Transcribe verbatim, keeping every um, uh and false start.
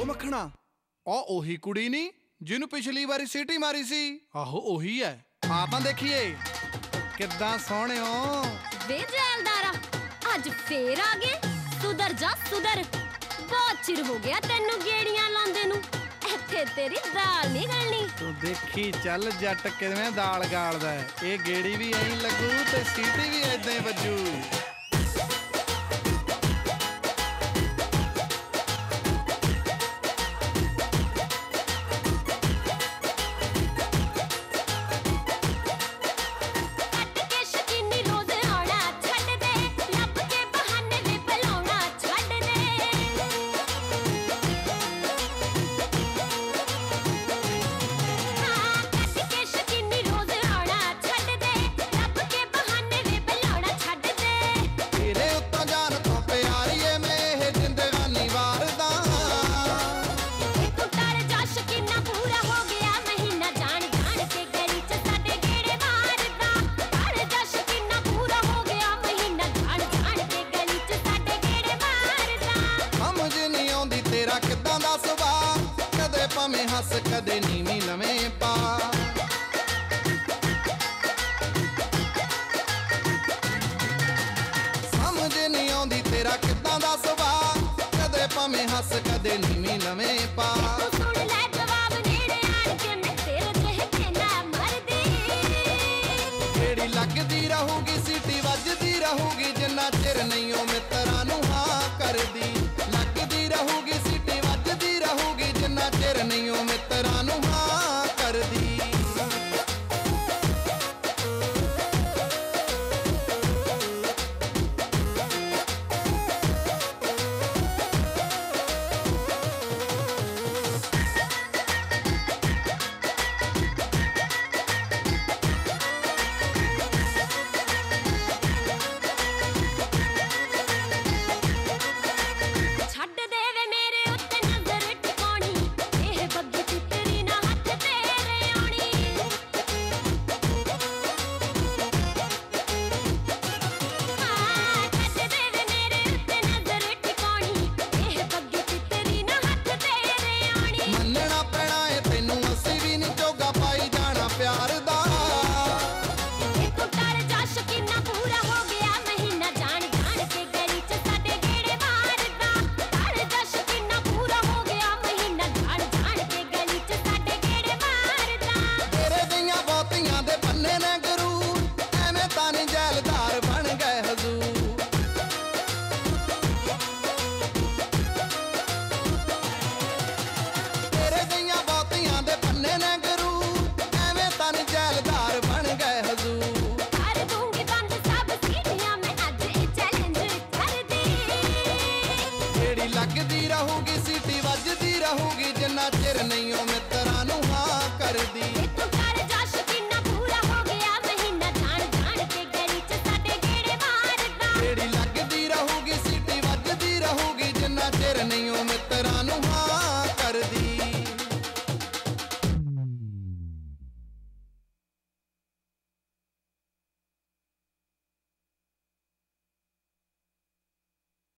ओ मखना ओ ओही कुड़ी नी जिन्हों पिछली बारी सीटी मारी सी। आहो ओही है। आप देखिए किद्दां सोहणे हो वे जैलदारा अज फेर आ गए। सुधर जा सुधर, बहुत चिर हो गया तेनू गेड़ियां लांदे नू। इत्थे तेरी दाल नहीं गलनी। तू देखी चल जट किवें दाल गालदा है। ये गेड़ी भी ऐं लगू ते सीटी भी ऐदां ही वजू। तेरा किद्दां दा सुभाऽ कदे भावें हस कदे नीवीं लवें पा। समझ नहीं आउंदी तेरा किद्दां दा सुभाऽ कदे भावें हस कदे नीवीं लवें पा। गेड़ी लगदी रहूगी सीटी वजदी रहूगी जिन्ना चिर नहीं ओ मित्तरां नूं हां करदी। लगदी रहूगी सीटी वजदी रहूगी जिन्ना चिर नहीं ओ मित्तरां नूं हां करदी। जैलदार बन गए हजूर। तेरे दियां बहुतियां दे पन्ने ने गरूर एवें तन जैलदार बन गए हजूर। कर दूंगी बंद सब सीटियां मैं अज ए चैलेंज कर दी। गेड़ी लगदी रहूगी सीटी वजदी रहूगी जिन्ना चिर नहीं ओ